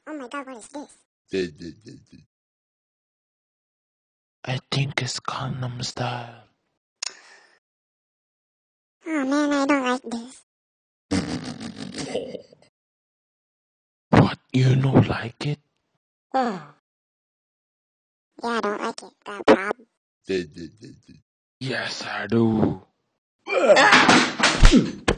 Oh my god, what is this? I think it's Gangnam Style. Oh man, I don't like this. What, you no like it? Yeah, I don't like it. Got a problem? Yes, I do.